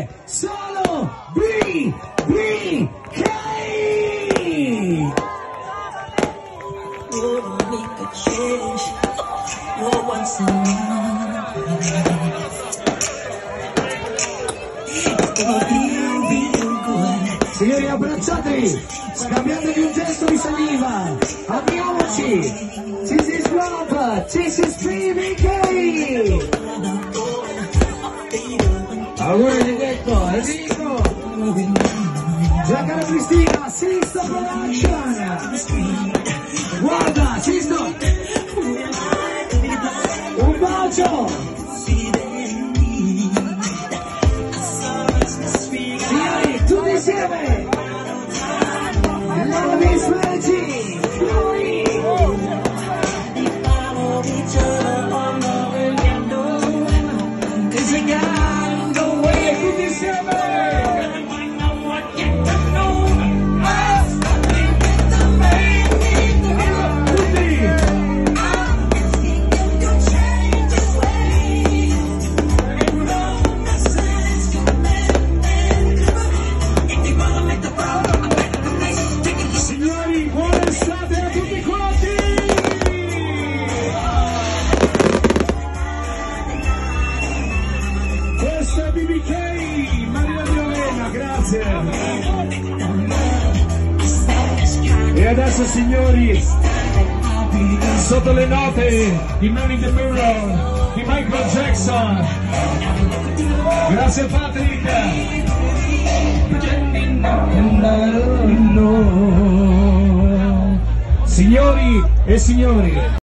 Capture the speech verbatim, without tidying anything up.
c'è solo B B K. Signori, abbracciatevi, scambiatevi un gesto di saliva, amiamoci. This is Rob, this is B B K. Auguri di detto, Enrico, Giancarlo Cristina, Sisto Production. Guarda, Sisto, un bacio. Signori, tutti insieme. Love is magic. B B K, Maria Violena, grazie. E adesso, signori, sotto le note di Man in the Mirror di Michael Jackson. Grazie Patrick. Signori e signori,